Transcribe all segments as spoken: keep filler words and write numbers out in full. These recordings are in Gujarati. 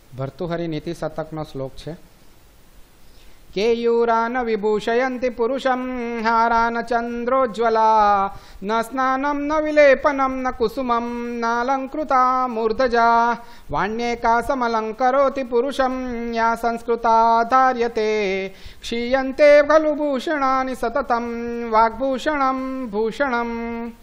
ભર્તૃહરિ નીતિ શતકનો શ્લોક છે. કેયુરાન વિભૂષયંતિ પુરુષમ હારાન ચંદ્રોજ્વલા ન સ્નાનમ ન વિલેપનમ ન કુસુમમ નાલંકૃતા મૂર્ધજા વાણ્યેકા સમલંકરોતિ પુરુષમ યા સંસ્કૃતા ધાર્યતે ક્ષીયંતે ખલુ ભૂષણાની સતતમ વાગ્ભૂષણમ ભૂષણમ.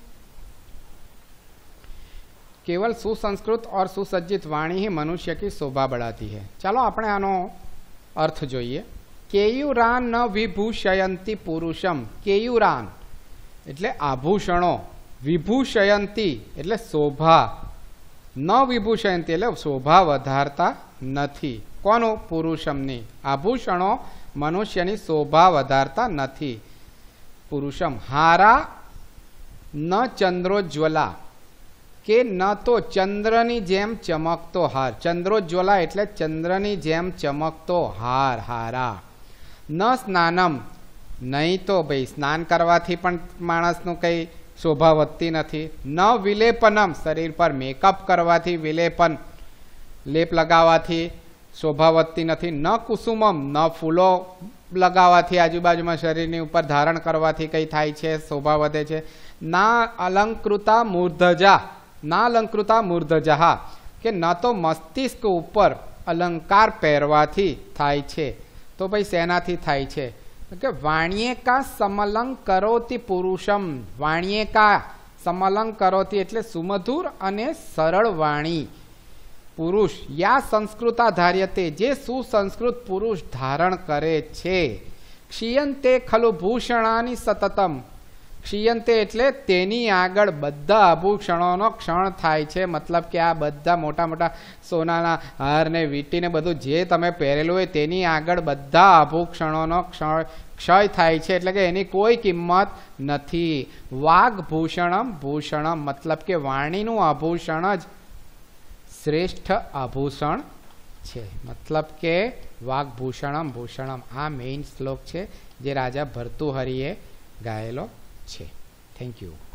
केवल सुसंस्कृत और सुसज्जित वाणी ही मनुष्य की शोभा बढ़ाती है. चलो આપણે આનો અર્થ જોઈએ. કેયુરાન ન વિભૂષયંતી પુરુષમ. કેયુરાન એટલે આભૂષણો, વિભૂષયંતી એટલે શોભા, ન વિભૂષયંતી એટલે શોભા વધારતા નથી. કોનું? પુરુષમની. આભૂષણો મનુષ્યની શોભા વધારતા નથી. પુરુષમ હારા ન ચંદ્રોજ્વલા કે ન તો ચંદ્રની જેમ ચમકતો હાર. ચંદ્રોજ્વલા એટલે ચંદ્રની જેમ ચમકતો હાર, હારા. ન સ્નાનમ નહીં તો ભાઈ સ્નાન કરવાથી પણ માણસનું કંઈ શોભા વધતી નથી. ન વિલેપનમ શરીર પર મેકઅપ કરવાથી, વિલેપન લેપ લગાવવાથી શોભા વધતી નથી. ન કુસુમમ ન ફૂલો લગાવવાથી આજુબાજુમાં શરીરની ઉપર ધારણ કરવાથી કંઈ થાય છે, શોભા વધે છે. ના અલંકૃતા મૂર્ધજા ના અલંકૃતા મૂર્ધજા કે ન તો મસ્તિષ્ક ઉપર અલંકાર પહેરવાથી થાય છે. તો ભાઈ શેનાથી થાય છે? કે વાણ્યેકા સમલંકરોતિ પુરુષમ. વાણ્યેકા સમલંકરોતિ એટલે સુમધુર અને સરળ વાણી પુરુષ યા સંસ્કૃતા ધાર્યતે જે સુસંસ્કૃત પુરુષ ધારણ કરે છે. ક્ષીયંતે ખલુ ભૂષણાની સતતમ. ક્ષીયંતે એટલે તેની આગળ બધા આભૂષણોનો ક્ષણ થાય છે. મતલબ કે આ બધા મોટા મોટા સોનાના હાર ને વીંટીને બધું જે તમે પહેરેલું હોય તેની આગળ બધા આભૂષણોનો ક્ષણ ક્ષય થાય છે. એટલે કે એની કોઈ કિંમત નથી. વાગ્ભૂષણમ ભૂષણમ મતલબ કે વાણીનું આભૂષણ જ શ્રેષ્ઠ આભૂષણ છે. મતલબ કે વાગ્ભૂષણમ ભૂષણમ આ મેઇન શ્લોક છે જે રાજા ભર્તૃહરિએ ગાયેલો છે. Thank you.